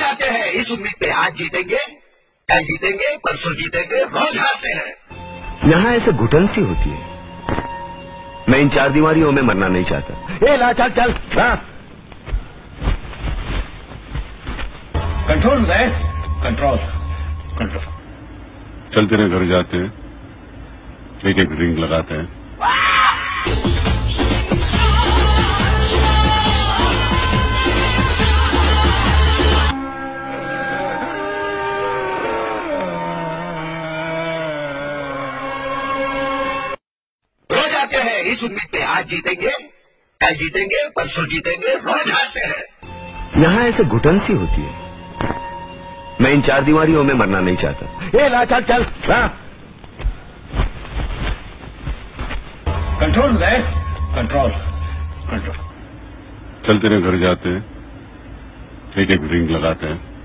आते हैं इस उम्मीद पे, आज जीतेंगे, कल जीतेंगे, परसों जीतेंगे, रोज हारते हैं। यहाँ ऐसे घुटन सी होती है। मैं इन चार दीवारियों में मरना नहीं चाहता। ए ला चल चल कंट्रोल है, कंट्रोल कंट्रोल। चल तेरे घर जाते हैं, एक एक रिंग लगाते हैं। रोज आते हैं इस उम्मीद पे, आज जीतेंगे, कल जीतेंगे, परसों जीतेंगे, रोज हारते हैं। यहाँ ऐसे घुटन सी होती है। मैं इन चार दीवारियों में मरना नहीं चाहता। ए ला चल चल कंट्रोल है, कंट्रोल कंट्रोल। चल तेरे घर जाते हैं, एक एक रिंग लगाते हैं।